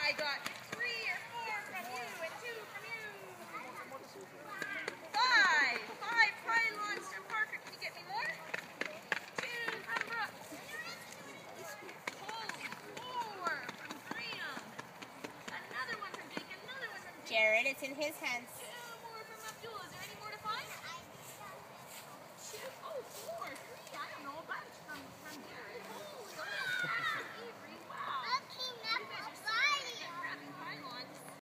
I got 3 or 4 from you and 2 from you. 5. 5 pylons from Parker. Can you get me more? 2 from Brooks. Hold. 4 from Graham. Another one from Jake. Another one from Jake. Jared, it's in his hands.